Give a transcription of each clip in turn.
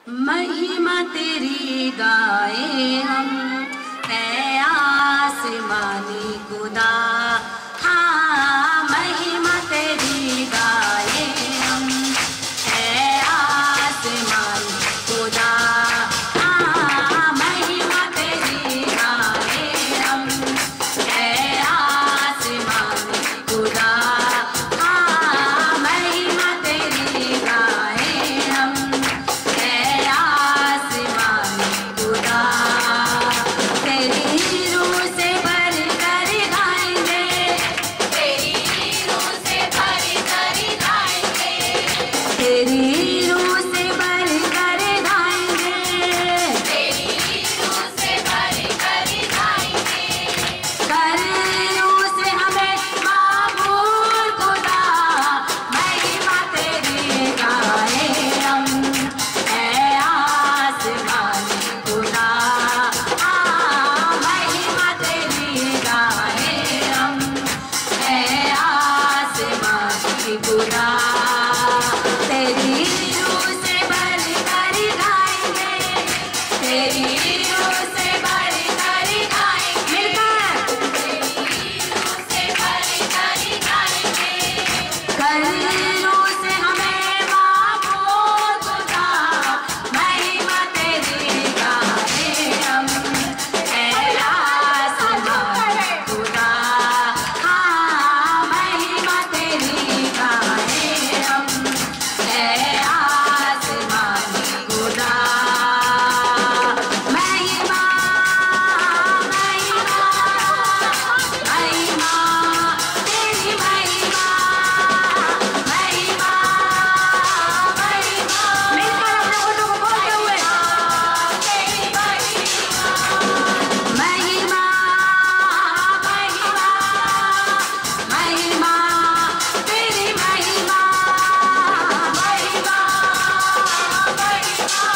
महिमा तेरी गाए हम, है आसमानी खुदा। हाँ, महिमा तेरी गाए हम, है आसमानी खुदा। हाँ, महिमा तेरी गाए हम, है आसमानी खुदा। हाँ, महिमा तेरी गाए हम, तेरी रूह से भर कर गाएंगे, तेरी रूह से भर कर गाएंगे, तेरी रूह से भर कर गाएंगे, तेरी रूह से भर कर गाएंगे। कर रूह से हमें माबूद खुदा, महिमा तेरी गाए हम, है आसमानी खुदा। खुदा तेरी रूह से भर कर गाएंगे, तेरी रूह से भर कर गाएंगे, तेरी रूह से भर कर गाएंगे। कर रूह से हमें माबूद खुदा, महिमा तेरी गाए हम, है आसमानी खुदा। हाँ, महिमा तेरी गाए हम, है आसमानी खुदा। महिमा महिमा महिमा तेरी महिमा, महिमा महिमा। मिलकर अपने होठों को खोलते हुए तेरी महिमा, महिमा महिमा महिमा तेरी महिमा, महिमा महिमा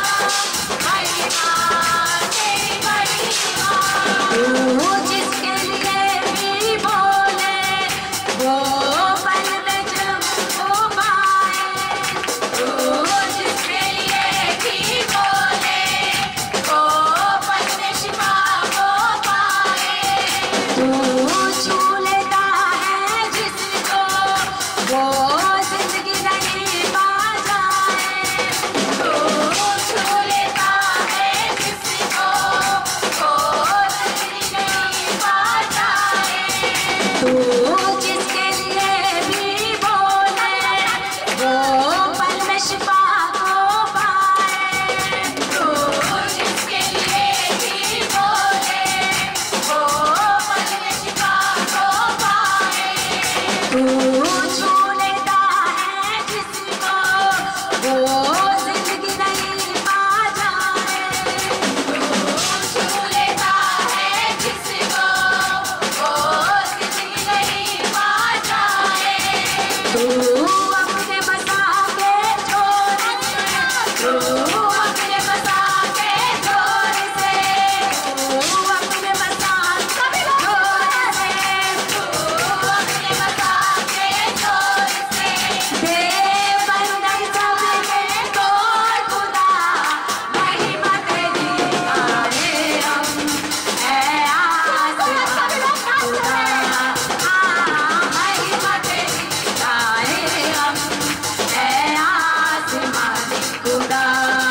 महिमा तेरी महिमा। तू जिसके लिए भी बोले वो पल में जब हो पाए, तू जिसके लिए भी बोले वो पल में शिफा हो पाए। तू छू लेता है जिसको वो जिंदगी नहीं पा जाए, तू छू लेता है जिसको वो जिंदगी नहीं पा जाए। तू जिसके लिए भी बोले वो पल में शिफा हो पाए, तू जिसके लिए भी बोले वो पल में शिफा हो पाए। तू छू लेता है जिसको वो जिंदगी नहीं पा जाए, तू छू लेता है जिसको वो जिंदगी नहीं पा जाए। तू अपने बसा के छोड़ से, तू अपने बसा के छोड़ से, तू अपने बसा के छोड़ से, तू अपने बसा के छोड़ से। बेबंधन सबके तोड़ खुदा, महिमा तेरी गाए हम, है आसमानी खुदा। हाँ, महिमा तेरी गाए हम, है आसमानी खुदा।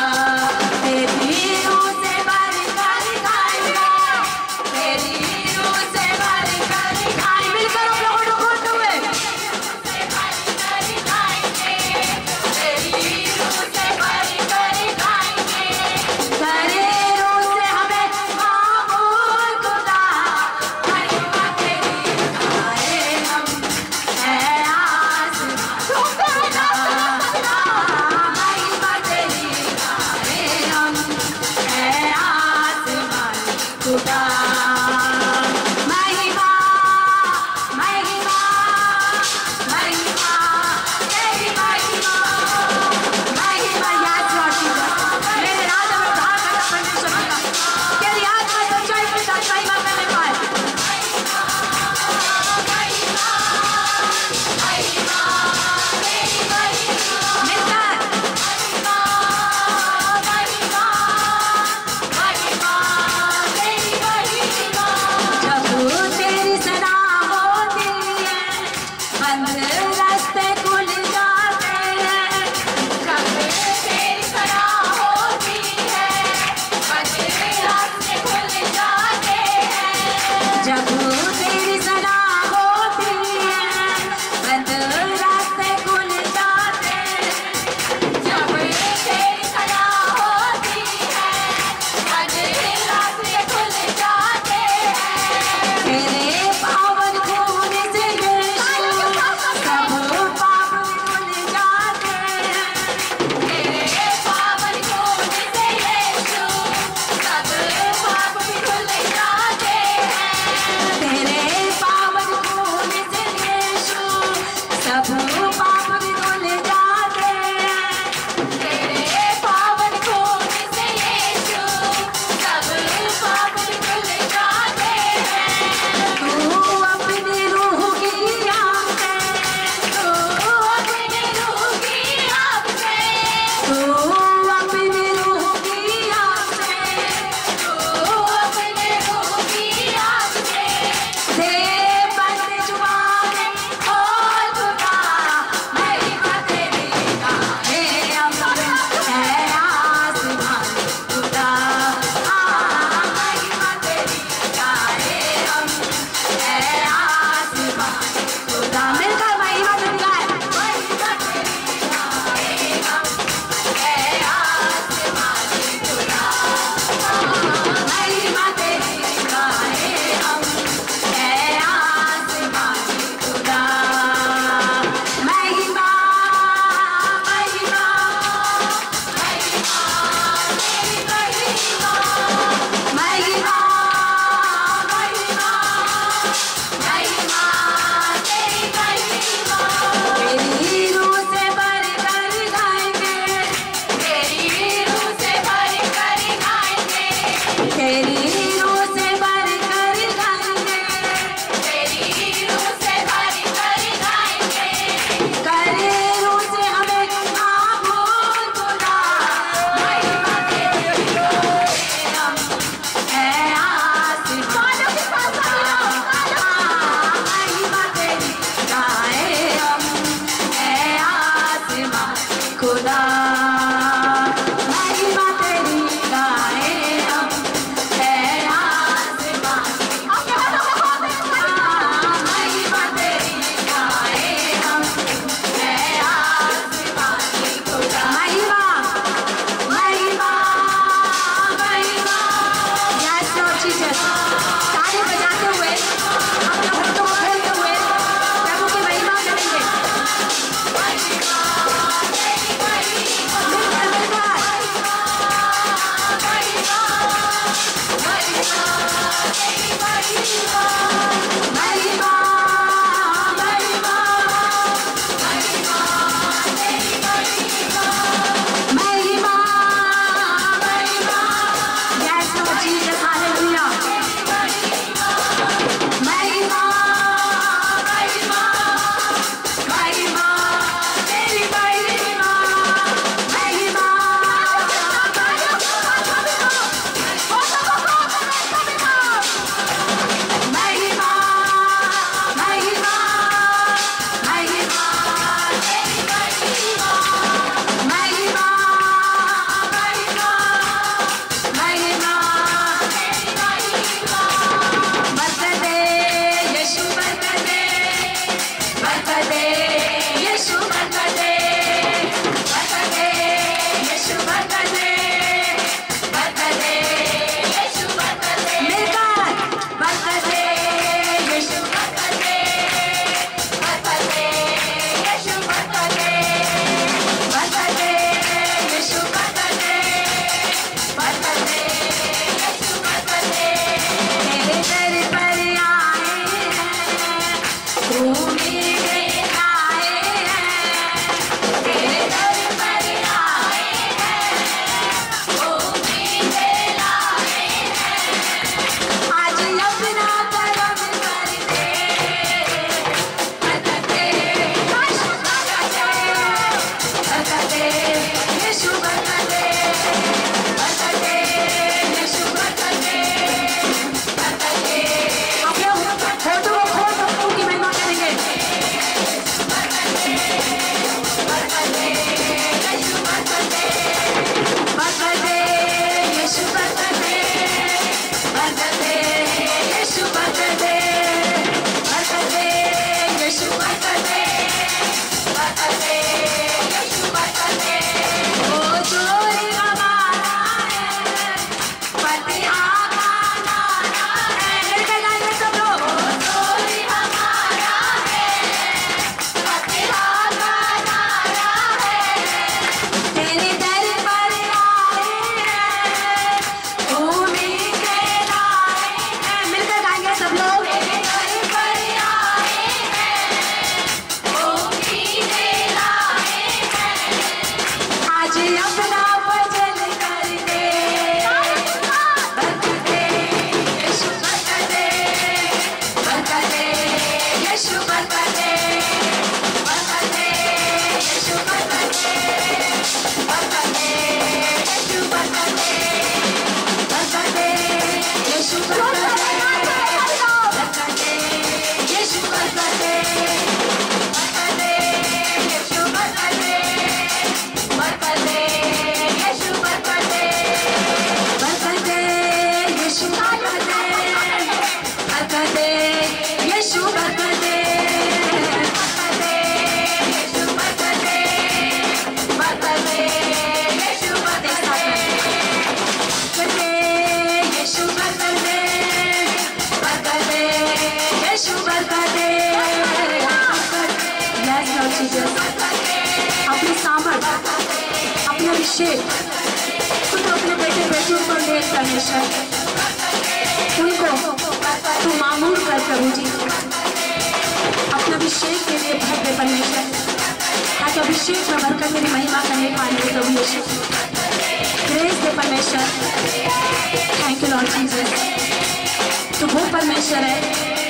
अभिषेक तू अपने बेटे बेटियों को दे परमेश्वर, उनको तू मामूल कर प्रभु जी, अपने अभिषेक के लिए भर दे परमेश्वर, ताकि अभिषेक में भरकर तेरी महिमा करने पाएंगे प्रभु यीशु। ग्रेस दे परमेश्वर। थैंक यू लॉर्ड जीसस, तू वो परमेश्वर है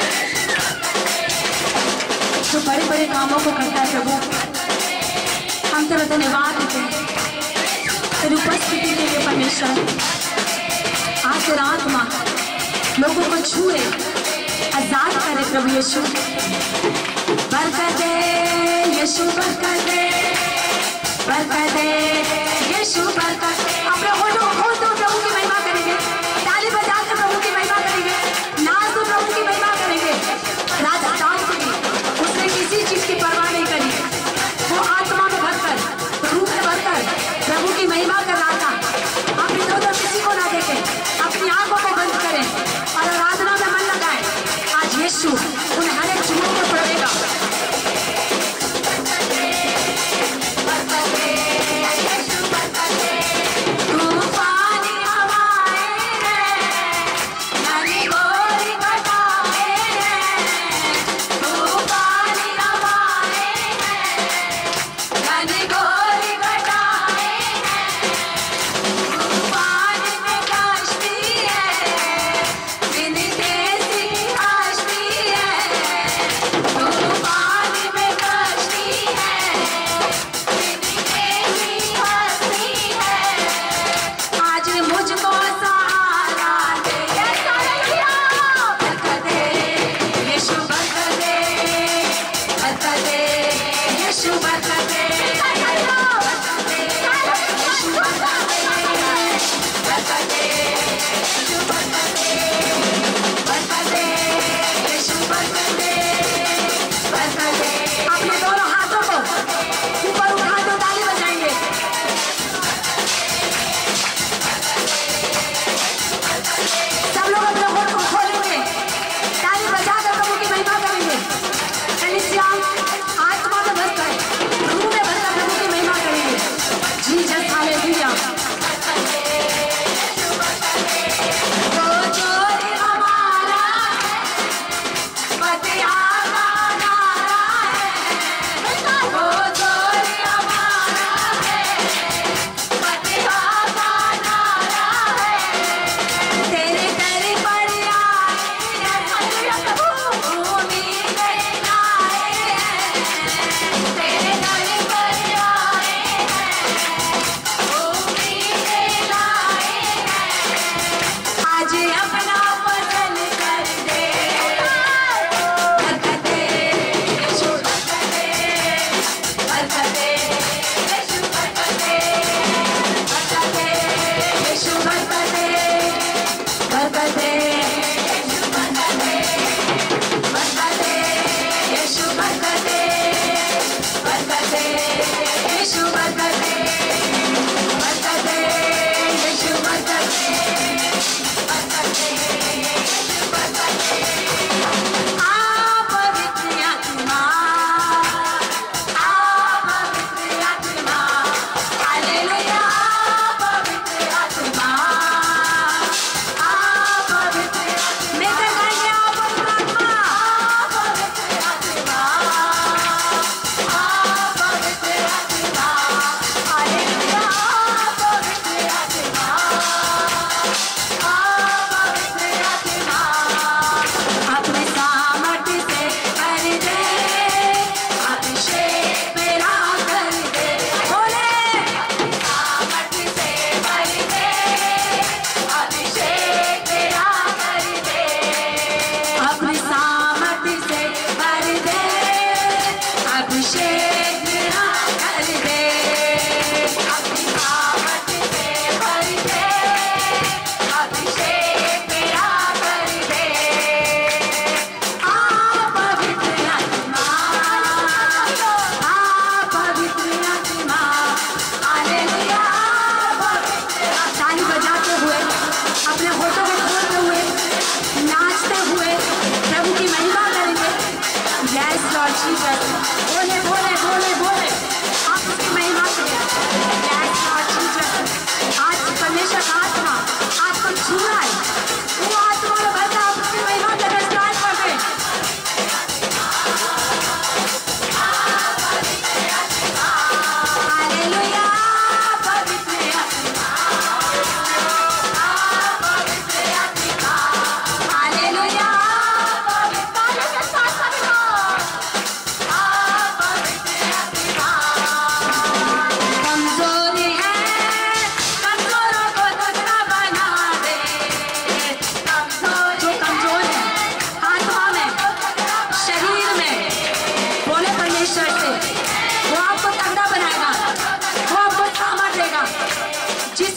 जो बड़े बड़े कामों को करता है प्रभु। हम तेरा धन्यवाद देते हैं तेरी उपस्थिति के लिए परमेश्वर। आज तेरा आत्मा लोगों को छूए, आजाद करे प्रभु यीशु। बरकत दे यीशु, बरकत दे, बरकत दे यीशु, बरकत। अपने होठों खोल दो, प्रभु की महिमा करेंगे, ताली बजाकर प्रभु की महिमा करेंगे, नाच दो प्रभु की महिमा करेंगे। राजा दाऊद भी उसने किसी चीज की परवाह नहीं करी, वो आत्मा में भरकर, रूह में भरकर प्रभु की महिमा कर रहा था। आप इधर उधर किसी को ना देखें, अपनी आंखों को बंद करें और आराधना में मन लगाएं। आज यीशु उन हर एक चुनों को पड़ेगा। बरकत दे यीशु, बरकत दे।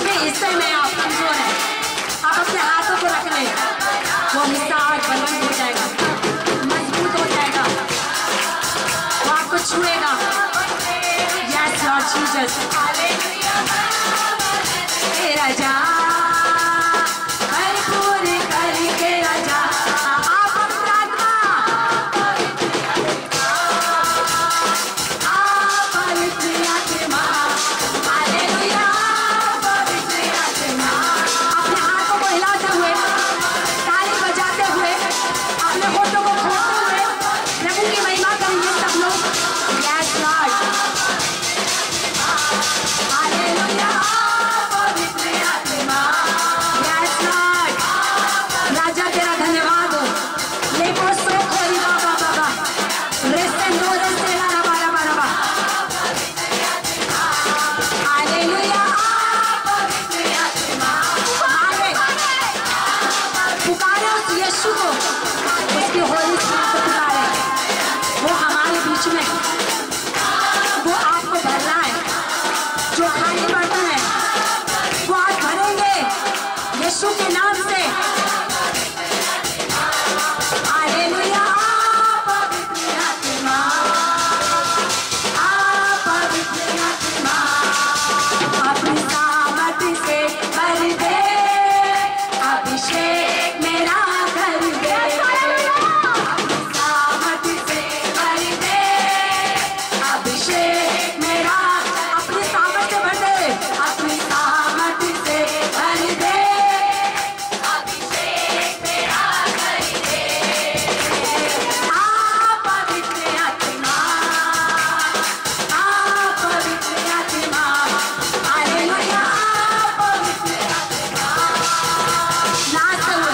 जिसमें हिस्से में आप कमजोर हैं, आप अपने हाथों को रख लें, वो हिस्सा आज बलवंत हो जाएगा, मजबूत हो जाएगा, वो आपको छुएगा। यस लॉर्ड जीसस, हे राजा भरपूर करके राजा आप पवित्र आत्मा, आप पवित्र आत्मा, हालेलुया पवित्र आत्मा। अपने हाथों को हिलाते हुए, ताली बजाते हुए, अपने होठों को खोलते हुए प्रभु की महिमा करेंगे सब लोग। यस लॉर्ड, हालेलुया पवित्र आत्मा। यस लॉर्ड, राजा तेरा धन्यवाद हो। लेको सो खोरी बाबा बाबा रेसे नो रेसे ला रबा रबा रबा, हालेलुया पवित्र आत्मा। पुकारे उस यीशु को, उसकी होली स्पिरिट को पुकारे। वो हमारे बीच में, वो आपको भरना है। जो खाली बर्तन है वो आज भरेंगे यीशु के नाम से। हालेलुया पवित्र आत्मा, पवित्र आत्मा, अपनी सामर्थ से भर दे, अभिषेक मेरा कर दे, अपनी सामर्थ से भर दे, अभिषेक मेरा, अपनी सामर्थ से भर दे, अपनी सामर्थ से भर दे, अभिषेक मेरा कर दे। आप पवित्र आत्मा, आप पवित्र आत्मा, हालेलुया पवित्र आत्मा। नाचते हुए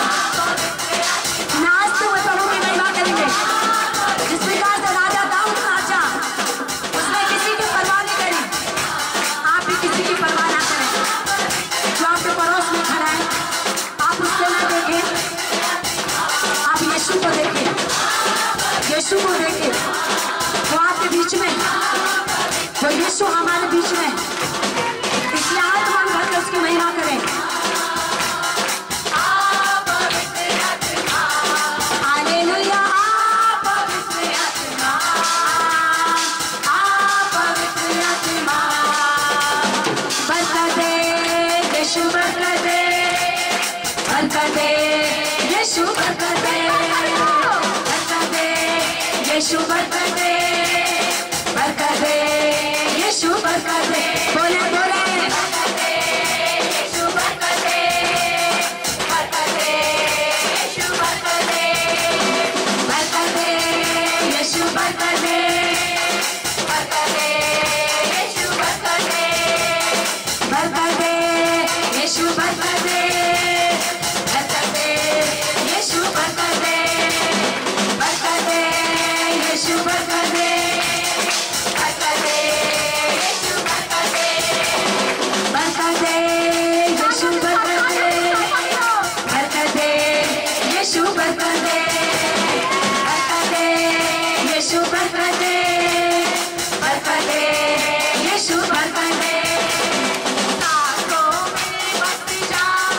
प्रभु की महिमा करेंगे। जिस प्रकार से राजा दाऊद नाचा, उसने किसी की परवाह नहीं करी, आप भी किसी की परवाह ना करें। जो आपके पड़ोस में खड़ा है, आप उसको ना देखें, आप यीशु को देखें, यीशु को देखें। वो आपके बीच में, वो यीशु हमारे बीच में, इसलिए आत्मा भर के उसकी महिमा करें। हालेलुया पवित्र आत्मा, पवित्र आत्मा। बरकत दे यीशु, बरकत दे, बरकत दे यीशु, बरकत दे, बरकत दे यीशु, बरकत दे, बरकत दे यीशु, बरकत दे। बोले बोले बरकत दे यीशु, बरकत दे, बरकत दे यीशु, बरकत दे, बरकत दे यीशु, बरकत दे, बरकत दे यीशु, बरकत दे, बरकत दे यीशु, बरकत दे, बरकत दे यीशु, बरकत दे, बरकत दे यीशु, बरकत दे, बरकत दे यीशु, बरकत दे, बरकत दे यीशु, बरकत दे, बरकत दे यीशु, बरकत दे, बरकत दे यीशु, बरकत दे, बरकत दे यीशु, बरकत दे। सासों में बस जा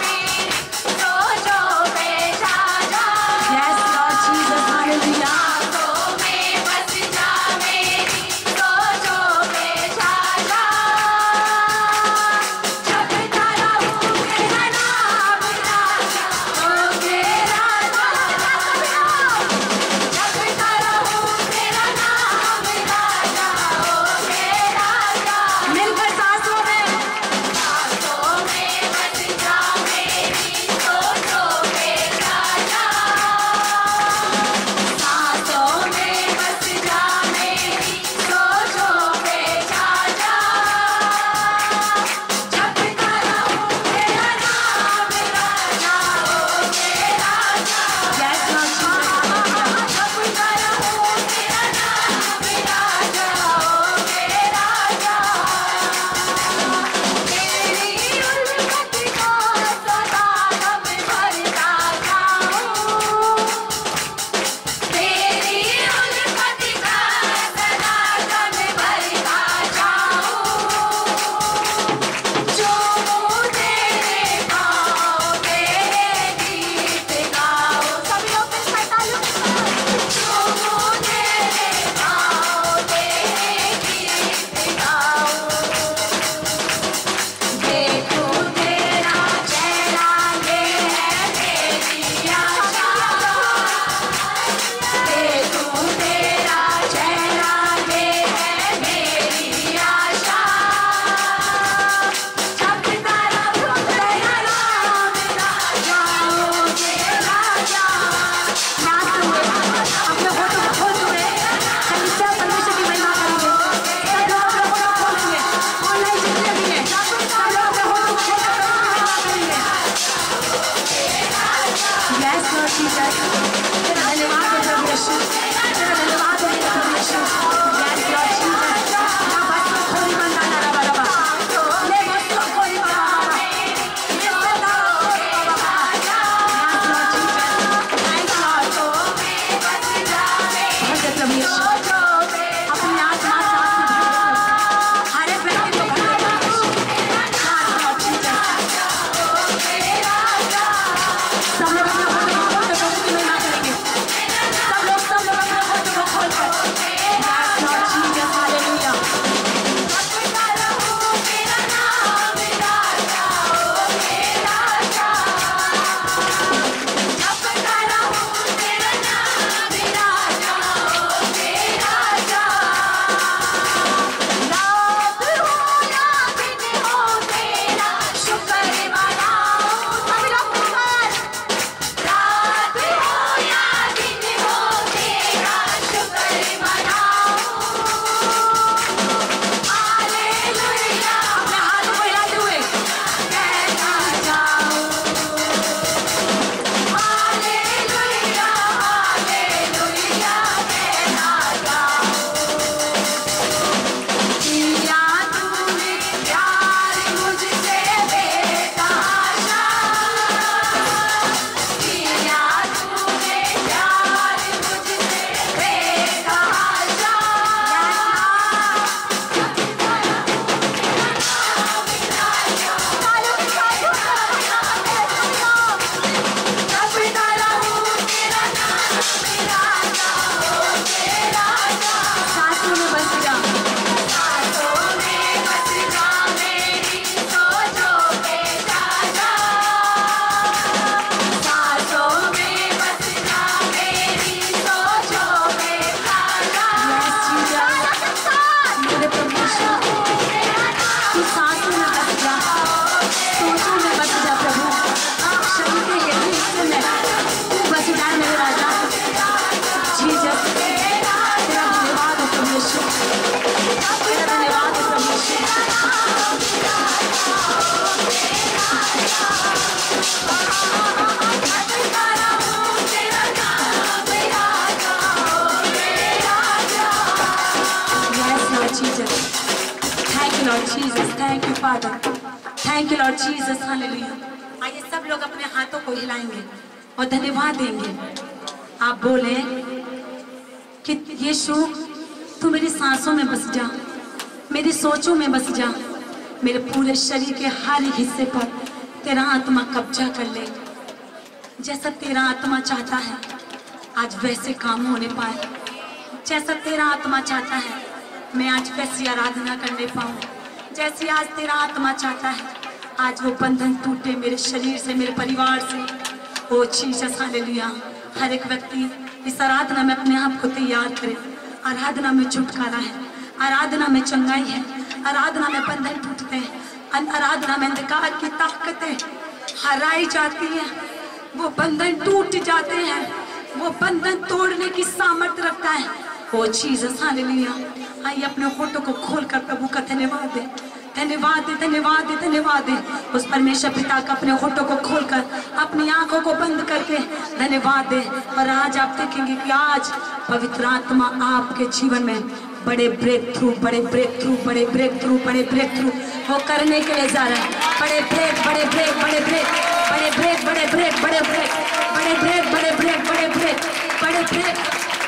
Lord Jesus, thank you father, thank you Lord Jesus, hallelujah. आइए सब लोग अपने हाथों को हिलाएंगे और धन्यवाद देंगे। आप बोले कि यीशु तू मेरी सांसों में बस जा, मेरी सोचों में बस जा, मेरे पूरे शरीर के हर हिस्से पर तेरा आत्मा कब्जा कर ले। जैसा तेरा आत्मा चाहता है आज वैसे काम होने पाए, जैसा तेरा आत्मा चाहता है मैं आज वैसी आराधना करने पाऊँ, जैसी आज तेरा आत्मा चाहता है आज वो बंधन टूटे मेरे शरीर से, मेरे परिवार से। ओ जीसस, हालेलुया। हर एक व्यक्ति इस आराधना में अपने आप को तैयार करे। आराधना में छुटकारा है, आराधना में चंगाई है, आराधना में बंधन टूटते हैं, आराधना में अंधकार की ताकतें हराई जाती है, वो बंधन टूट जाते हैं, वो बंधन तोड़ने की सामर्थ्य रखता है। O Jesus, hallelujah. आइए अपने होठों को खोलकर प्रभु का धन्यवाद दे, धन्यवाद दे, धन्यवाद दे, धन्यवाद दे। उस परमेश्वर पिता का अपने होठों को खोलकर अपनी आंखों को बंद करके धन्यवाद दे। और आज आप देखेंगे कि आज पवित्र आत्मा आपके जीवन में बड़े ब्रेक थ्रू, बड़े ब्रेक थ्रू, बड़े ब्रेक थ्रू, बड़े ब्रेक थ्रू वो करने के लिए जा रहा है। बड़े ब्रेक, बड़े ब्रेक, बड़े ब्रेक, बड़े ब्रेक, बड़े ब्रेक, बड़े ब्रेक, बड़े ब्रेक, बड़े ब्रेक, बड़े ब्रेक, बड़े break.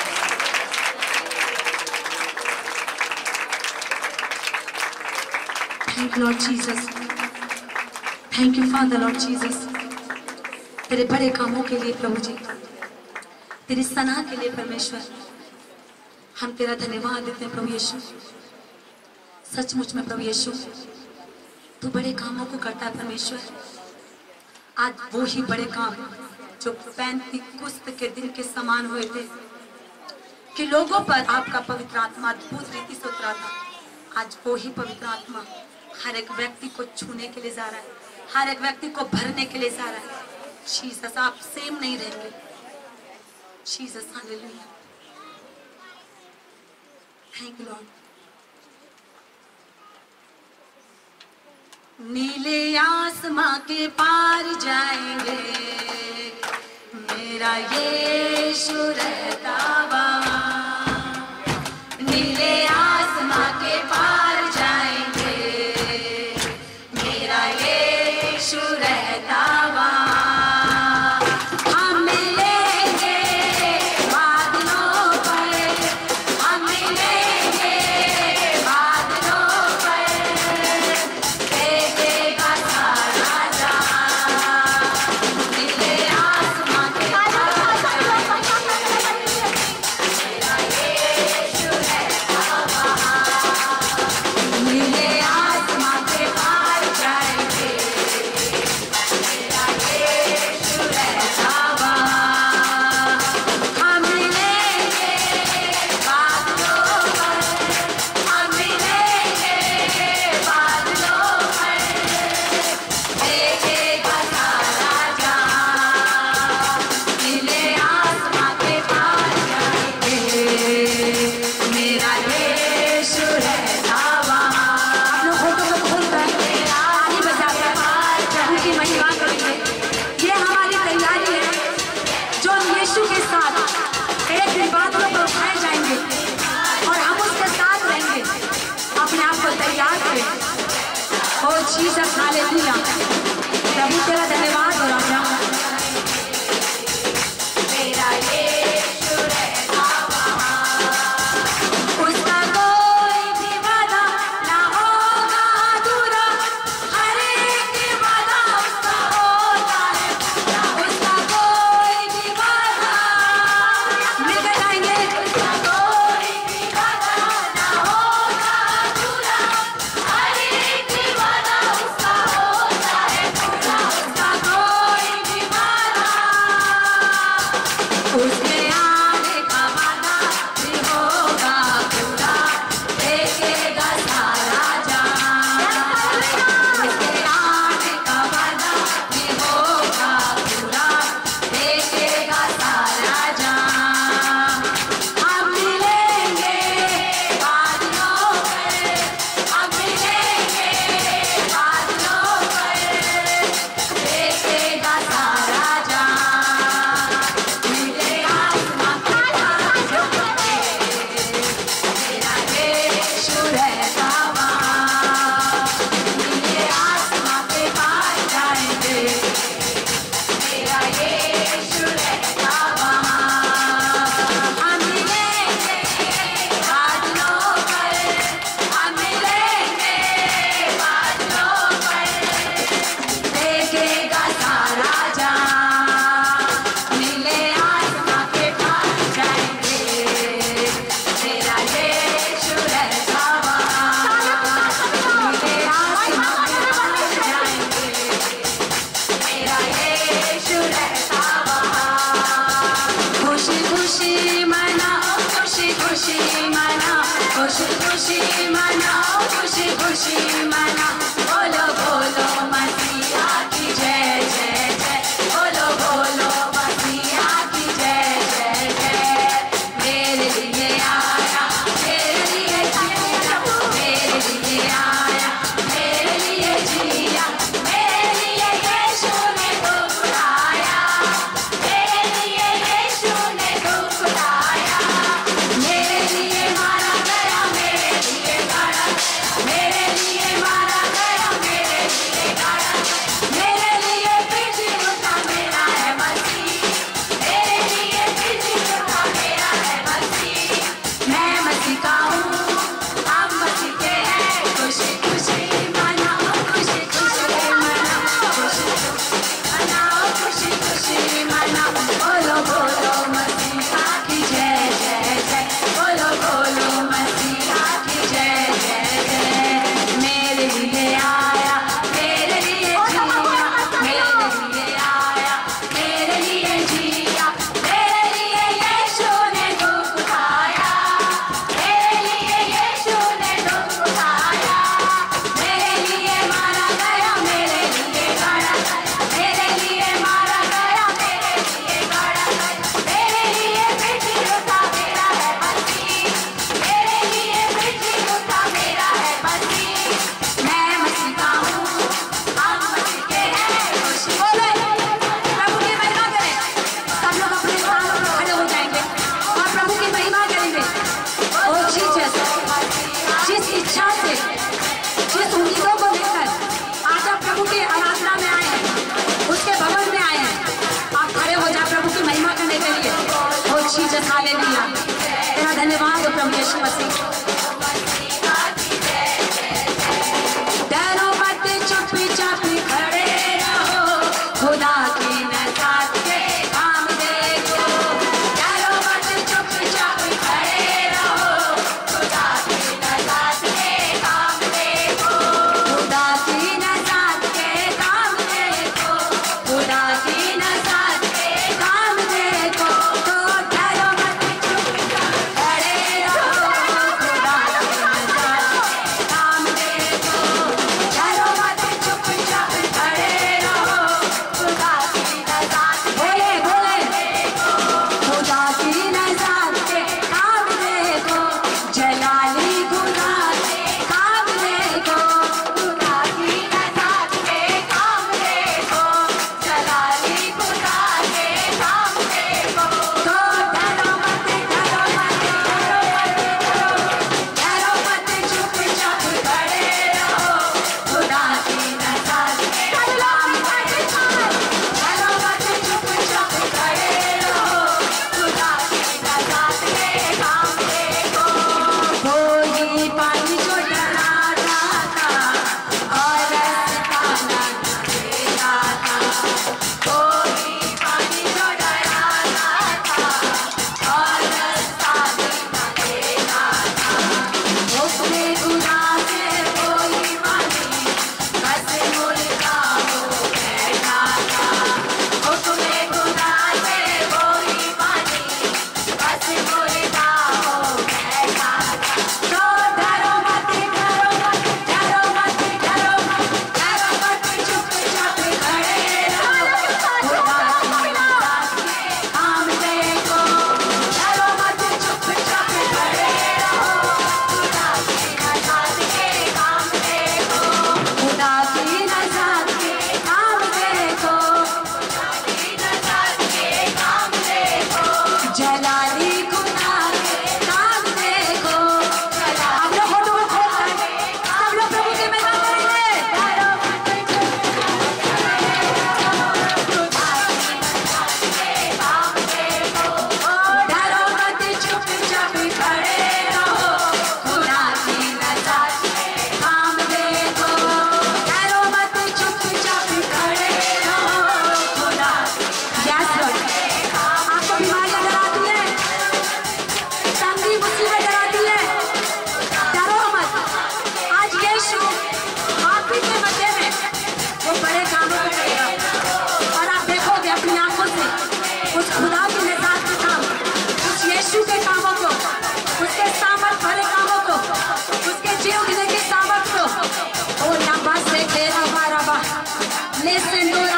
Thank you Lord Jesus, thank you father Lord Jesus, तेरे बड़े कामों के लिए प्रभु जी, तेरी सना के लिए परमेश्वर हम तेरा धन्यवाद देते हैं प्रभु यीशु। सचमुच में प्रभु यीशु तू बड़े कामों को करता है परमेश्वर। आज वो ही बड़े काम जो पेंतिकुस्त के दिन के समान हुए थे कि लोगों पर आपका पवित्र आत्मा अद्भुत रीति से उतरा था, आज वो ही पवित्र आत्मा हर एक व्यक्ति को छूने के लिए जा रहा है, हर एक व्यक्ति को भरने के लिए जा रहा है। जीसस, आप सेम नहीं रहेंगे। Jesus, hallelujah, thank you Lord. नीले आसमां के पार जाएंगे, मेरा यीशु रहता वहाँ। नीले आसमां के पार जाएंगे, मेरा यीशु रहता वहाँ। हम मिलेंगे बादलों पर, हम मिलेंगे बादलों पर, देखेगा सारा जहां। नीले आसमां के पार जाएंगे, मेरा यीशु रहता वहाँ। नीले आसमां के पार जाएंगे, मेरा यीशु रहता वहाँ। हम मिलेंगे बादलों पर, हम मिलेंगे बादलों पर, देखेगा सारा जहां। नीले आसमां के पार जाएंगे, मेरा यीशु रहता वहाँ। आप लोग होठों को खोलकर ताली बजाकर प्रभु की महिमा करेंगे। ये हमारी तैयारी है जो हम यीशु के साथ एक दिन बादलों पर उठाए जाएंगे और हम उसके साथ रहेंगे। अपने आप को तैयार करें। ओ जीसस, हालेलुया। प्रभु तेरा धन्यवाद हो राजा। मेरा यीशु रहता वहाँ। उसका कोई भी वादा ना होगा अधूरा, हर एक वादा उसका होता है पूरा। उसका कोई भी वादा, मिलकर गाएंगे। उसका कोई भी वादा ना होगा अधूरा, हर एक वादा उसका होता खुशी खुशी मनाओ, खुशी खुशी मनाओ, बोलो बोलो मसीहा की जय जय जय, बोलो बोलो मसीहा की जय जय जय। मेरे लिए आया, मेरे लिए जिया, मेरे लिए आया, मेरे लिए जिया, मेरे लिए यीशु ने दुख उठाया, मेरे लिए यीशु ने दुख उठाया, मेरे लिए मारा गया, मेरे लिए मारा, मेरे लिए मारा गया,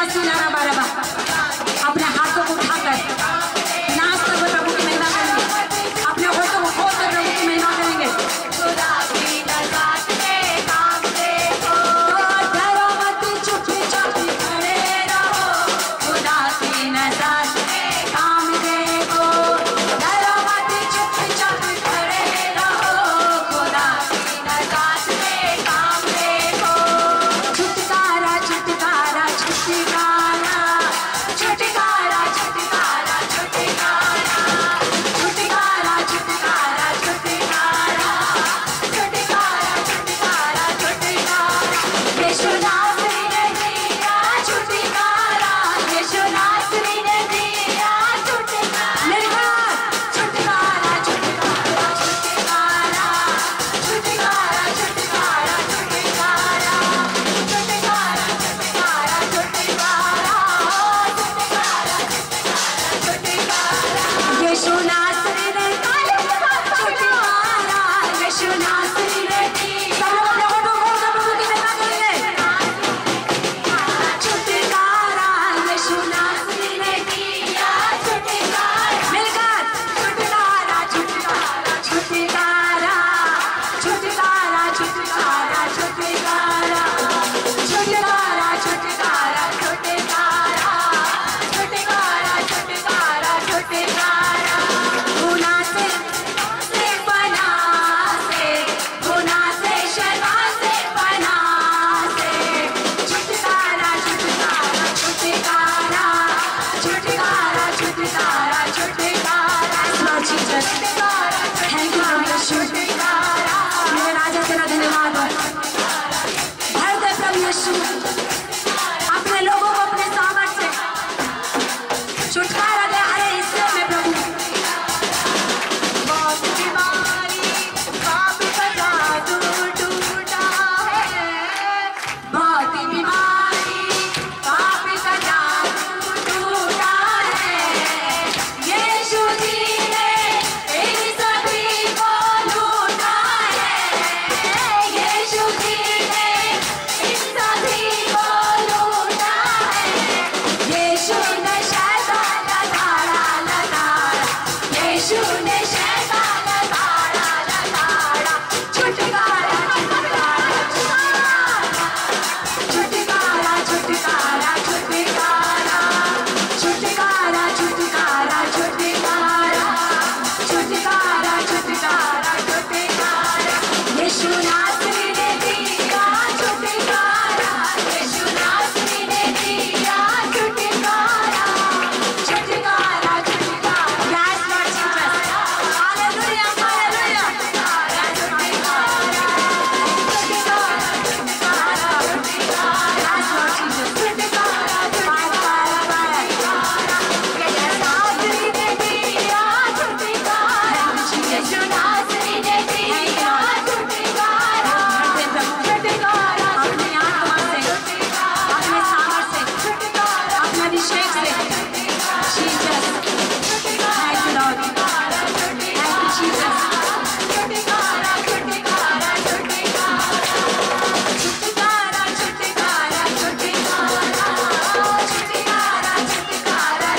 अपने हाथों को उठाकर नाच कर प्रभु की महिमा करेंगे, अपने होठों को खोलकर प्रभु की महिमा करेंगे। डरो मत, चुपचाप खड़े रहो, खुदा की नज़र में काम देखो। डरो मत, चुपचाप खड़े रहो, खुदा की नज़र में काम देखो। छुटकारा छुटकारा छुटकारा छुटकारा छुटकारा छुटकारा छुटकारा छुटकारा छुटकारा छुटकारा छुटकारा छुटकारा। यीशु नासरी ने दिया छुटकारा, यीशु नासरी ने दिया छुटकारा। मेरे हाथ छुटकारा छुटकारा छुटकारा छुटकारा छुटकारा छुटकारा छुटकारा छुटकारा छुटकारा। यीशु नासरी ने छुटकारा, यीशु नासरी ने दिया। सब लोग अपने होठों को खोलकर प्रभु की महिमा करेंगे। छुटकारा, यीशु नासरी ने दिया छुटकारा। मिलकर छुटकारा छुटकारा छुटकारा छुटकारा छुटकारा छुटकारा छुटकारा छुटकारा छुटकारा छुटकारा छुटकारा छुटकारा। गुनाह से पनाह से, गुनाह से शर्मा से पनाह से। छुटकारा छुटकारा छुटकारा छुटकारा छुटकारा छुटकारा। Lord Jesus, thank you प्रभु यीशु। मेरे राजा तेरा धन्यवाद हो। भर दे प्रभु यीशु अपने लोगों को अपने सामर्थ से। छुटकारा दे हर हिस्से में प्रभु। बहुत बीमारी पाप का जादू टूटा है, बहुत बीमारी पाप का जादू टूटा है। यीशु जी ने इन सभी को लूटा है, यीशु जी ने इन सभी को लूटा है। यीशु ने शैतान लगाड़ा लगाड़ा, यीशु ने शैतान लगाड़ा लगाड़ा। छुटकारा छुटकारा छुटकारा छुटकारा छुटकारा छुटकारा छुटकारा छुटकारा छुटकारा छुटकारा छुटकारा। यीशु नासरी ने दिया छुटकारा, यीशु नासरी ने दिया छुटकारा छुटकारा छुटकारा। Yes, Lord Jesus. Hallelujah, hallelujah. छुटकारा छुटकारा छुटकारा छुटकारा छुटकारा। Yes, Lord Jesus. छुटकारा छुटकारा छुटकारा। नासरी ने दिया छुटकारा, यीशु नासरी ने दिया छुटकारा छुटकारा। अपनी आत्मा से, अपने सामर्थ से, अपने अभिषेक से। Jesus, thank you Lord, thank you Jesus। छुटकारा छुटकारा छुटकारा छुटकारा छुटकारा छुटकारा छुटकारा छुटकारा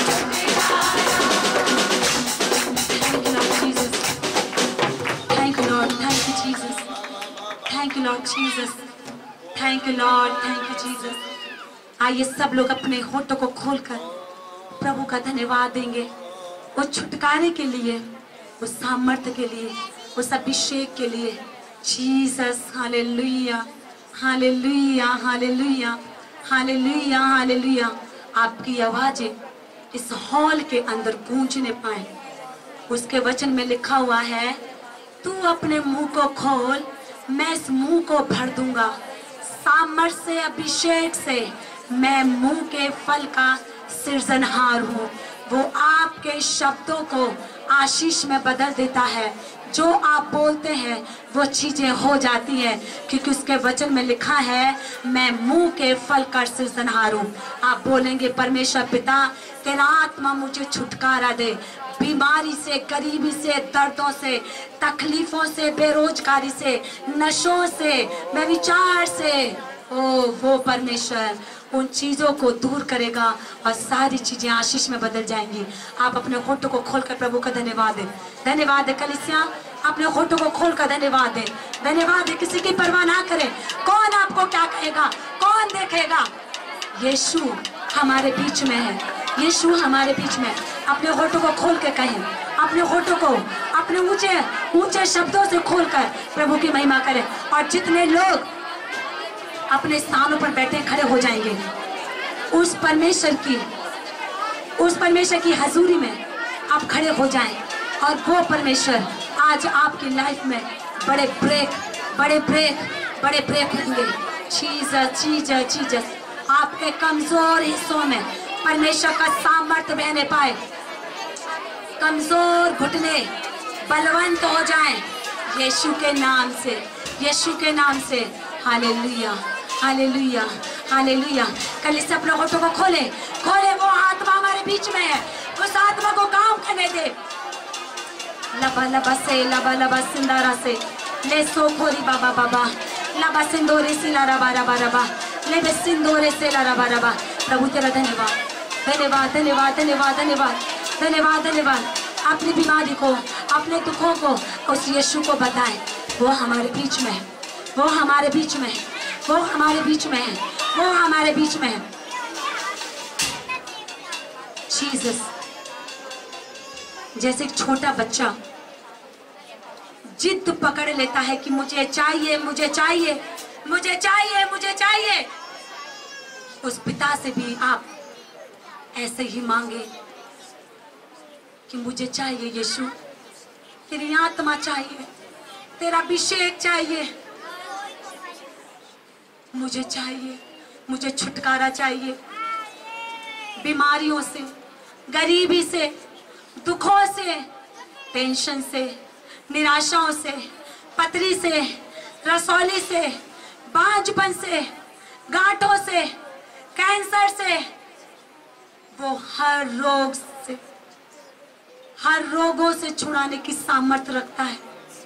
छुटकारा। Thank you Lord Jesus, thank you Lord, thank you Jesus, thank you Lord Jesus, thank you Lord, thank you Jesus। आइए सब लोग अपने होठों को खोलकर प्रभु का धन्यवाद देंगे, वो छुटकारे के लिए, वो सामर्थ्य के लिए, उस अभिषेक के लिए। Jesus, hallelujah hallelujah hallelujah hallelujah hallelujah. आपकी आवाजें इस हॉल के अंदर गूंजने पाए। उसके वचन में लिखा हुआ है, तू अपने मुंह को खोल, मैं इस मुंह को भर दूंगा। सामर्थ से, अभिषेक से मैं मुंह के फल का सृजनहार हूँ। वो आपके शब्दों को आशीष में बदल देता है। जो आप बोलते हैं वो चीजें हो जाती हैं, क्योंकि उसके वचन में लिखा है, मैं मुंह के फल का सृजनहार हूँ। आप बोलेंगे, परमेश्वर पिता तेरा आत्मा मुझे छुटकारा दे, बीमारी से, गरीबी से, दर्दों से, तकलीफों से, बेरोजगारी से, नशों से, व्यभिचार से। ओ वो परमेश्वर, उन चीज़ों को दूर करेगा और सारी चीज़ें आशीष में बदल जाएंगी। आप अपने होठों को खोलकर प्रभु का धन्यवाद दें। धन्यवाद है कलीसिया, अपने होठों को खोलकर धन्यवाद दें। धन्यवाद है, किसी की परवाह ना करें कौन आपको क्या कहेगा, कौन देखेगा। यीशु हमारे बीच में है, यीशु हमारे बीच में। अपने होठों को खोल के कहें, अपने होठों को अपने ऊंचे ऊंचे शब्दों से खोलकर प्रभु की महिमा करें। और जितने लोग अपने स्थानों पर बैठे खड़े हो जाएंगे उस परमेश्वर की हजूरी में आप खड़े हो जाएं और वो परमेश्वर आज आपकी लाइफ में बड़े ब्रेक होंगे। जीसस आपके कमजोर हिस्सों में परमेश्वर का सामर्थ्य बहने पाए, कमजोर घुटने बलवंत हो जाएं यीशु के नाम से, यीशु के नाम से। Hallelujah, hallelujah, hallelujah. कल इस अपने होठों को खोले, वो आत्मा हमारे बीच में है, उस आत्मा को काम करने दे। लबा सिंदारा से ले सो खोरी बाबा बाबा लबा सिंदोरे से ला रबा रबा रबा ले बे सिंदोरे से ला रबा रबा। प्रभु तेरा धन्यवाद, धन्यवाद, धन्यवाद, धन्यवाद, धन्यवाद, धन्यवाद, धन्यवाद। अपनी बीमारी को, अपने दुखों को उस यीशु को बताएं। वो हमारे बीच में है, वो हमारे बीच में है, वो हमारे बीच में है, वो हमारे बीच में है। जीसस, जैसे एक छोटा बच्चा जिद पकड़ लेता है कि मुझे चाहिए, मुझे चाहिए, मुझे चाहिए, मुझे चाहिए, उस पिता से भी आप ऐसे ही मांगे कि मुझे चाहिए यीशु, तेरी आत्मा चाहिए, तेरा अभिषेक चाहिए, मुझे चाहिए, मुझे छुटकारा चाहिए बीमारियों से, गरीबी से, दुखों से, टेंशन से, निराशाओं से, पथरी से, रसौली से, बांझपन से, गांठों से, कैंसर से, वो हर रोग से, हर रोगों से छुड़ाने की सामर्थ्य रखता है।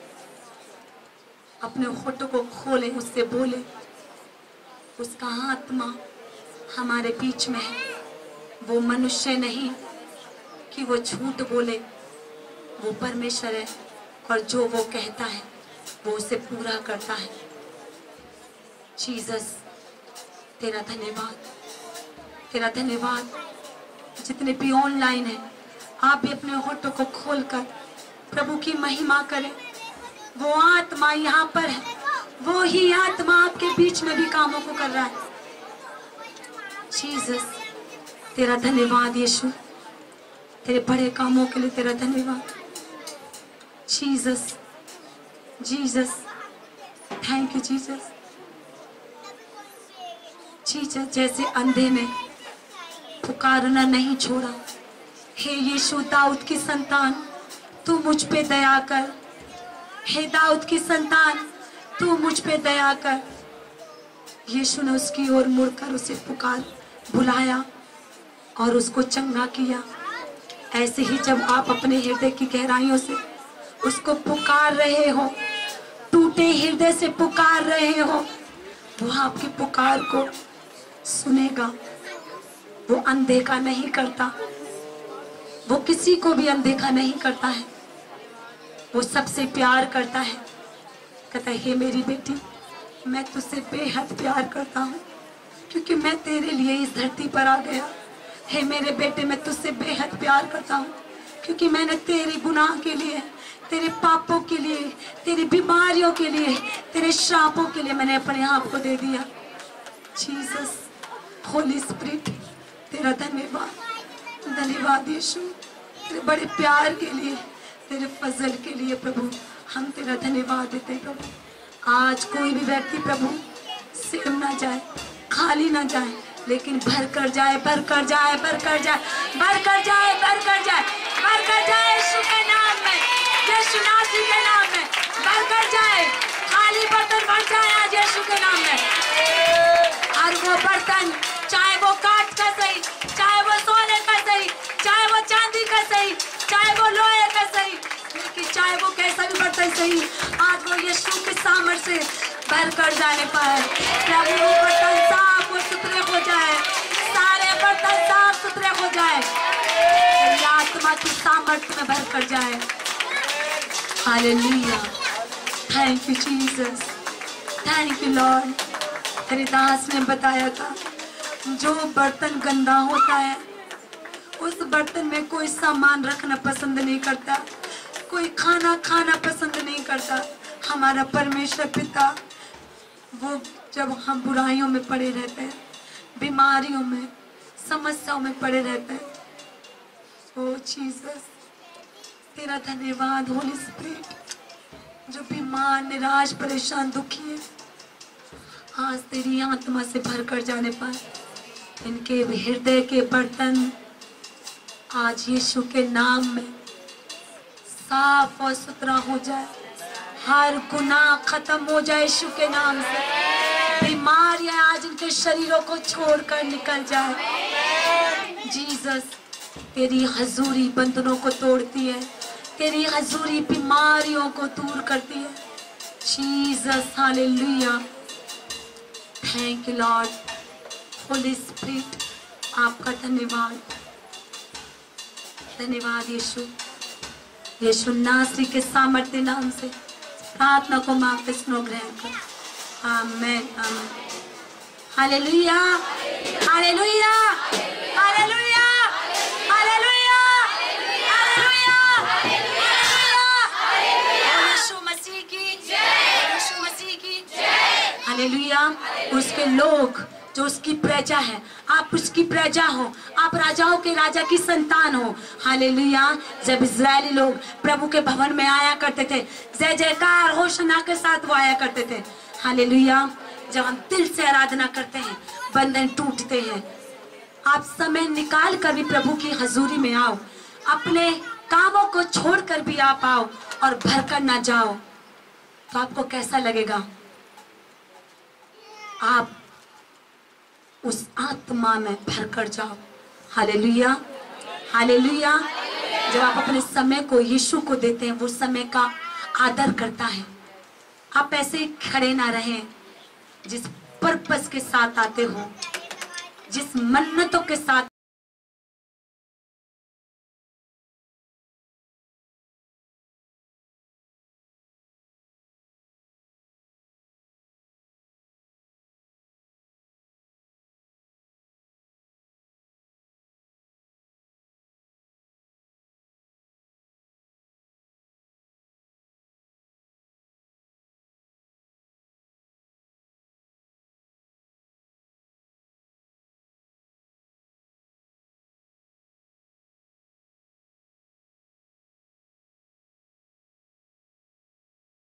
अपने होठों को खोले, उससे बोले, उसका आत्मा हमारे बीच में है। वो मनुष्य नहीं कि वो झूठ बोले, वो परमेश्वर है और जो वो कहता है वो उसे पूरा करता है। जीसस, तेरा धन्यवाद, तेरा धन्यवाद। जितने भी ऑनलाइन है आप भी अपने होठों को खोलकर प्रभु की महिमा करें। वो आत्मा यहाँ पर है, वो ही आत्मा आपके बीच में भी कामों को कर रहा है। जीसस, तेरा धन्यवाद यीशु, तेरे बड़े कामों के लिए तेरा धन्यवाद। Jesus, Jesus, thank you Jesus. Jesus, जैसे अंधे में पुकारना नहीं छोड़ा, हे यीशु दाऊद की संतान तू मुझ पे दया कर, हे दाऊद की संतान तू मुझ पे दया कर। यीशु ने उसकी ओर मुड़कर उसे पुकार बुलाया और उसको चंगा किया। ऐसे ही जब आप अपने हृदय की गहराइयों से उसको पुकार रहे हो, टूटे हृदय से पुकार रहे हो, वो आपकी पुकार को सुनेगा। वो अनदेखा नहीं करता, वो किसी को भी अनदेखा नहीं करता है, वो सबसे प्यार करता है। कहता है, हे मेरी बेटी, मैं तुझसे बेहद प्यार करता हूँ क्योंकि मैं तेरे लिए इस धरती पर आ गया। हे मेरे बेटे, मैं तुझसे बेहद प्यार करता हूँ क्योंकि मैंने तेरे गुनाह के लिए, तेरे पापों के लिए, तेरी बीमारियों के लिए, तेरे श्रापों के लिए मैंने अपने आप को दे दिया। जीसस, होली स्पिरिट, तेरा धन्यवाद, धन्यवाद यीशु, तेरे बड़े प्यार के लिए, तेरे फजल के लिए प्रभु हम तेरा धन्यवाद देते हैं। प्रभु आज कोई भी व्यक्ति प्रभु सेव ना जाए, खाली ना जाए, लेकिन भर कर जाए, भर कर जाए, भर कर जाए, भर कर जाए, भर कर जाए, भर कर जाए यीशु के नाम में, यीशु नासी के नाम में भर कर जाए। खाली बर्तन भर जाए आज यीशु के नाम में। और वो बर्तन चाहे वो काठ का सही, चाहे वो सोने का सही, चाहे वो चांदी का सही, चाहे वो लोहे का सही, लेकिन चाहे वो कैसा भी बर्तन सही, आज वो यीशु के सामर्थ्य से भर कर जाने पाए। प्रभु वो बर्तन साफ और सुथरे हो जाए, सामर्थ में भर कर जाए। Hallelujah, thank you Jesus, thank you Lord. तेरे दास ने बताया था जो बर्तन गंदा होता है उस बर्तन में कोई सामान रखना पसंद नहीं करता, कोई खाना खाना पसंद नहीं करता। हमारा परमेश्वर पिता, वो जब हम बुराइयों में पड़े रहते हैं, बीमारियों में, समस्याओं में पड़े रहते हैं, ओ जीसस तेरा धन्यवाद। होली स्पिरिट जो बीमार, निराश, परेशान, दुखी है, आज तेरी आत्मा से भर कर जाने पर इनके हृदय के बर्तन आज यीशु के नाम में साफ और सुथरा हो जाए। हर गुनाह खत्म हो जाए यीशु के नाम से। बीमारियां आज इनके शरीरों को छोड़कर निकल जाए। जीसस तेरी हजूरी बंधनों को तोड़ती है, तेरी हजूरी बीमारियों को दूर करती है। Jesus hallelujah, thank you Lord. Holy spirit आपका धन्यवाद, धन्यवाद यीशु। यीशु नासरी के सामर्थ्य नाम से प्रार्थना को मांगते सुनो, ग्रहण कर। आमीन, आमीन। Hallelujah, hallelujah, hallelujah, hallelujah, hallelujah. Yeshu Masih की जय, यीशु मसीह की जय। हालेलुया। उसके लोग जो उसकी प्रजा है, आप उसकी प्रजा हो, आप राजाओं के राजा की संतान हो। हालेलुया। जब इजरायली लोग प्रभु के भवन में आया करते थे, जय जयकार होशना के साथ वो आया करते थे। हालेलुया। जब हम दिल से आराधना करते हैं बंधन टूटते हैं। आप समय निकाल कर भी प्रभु की हजूरी में आओ, अपने कामों को छोड़कर भी आप आओ और भर कर ना जाओ, तो आपको कैसा लगेगा? आप उस आत्मा में भर कर जाओ। Hallelujah, hallelujah. जब आप अपने समय को यीशु को देते हैं, वो समय का आदर करता है। आप ऐसे खड़े ना रहें। जिस पर्पस के साथ आते हो, जिस मन्नतों के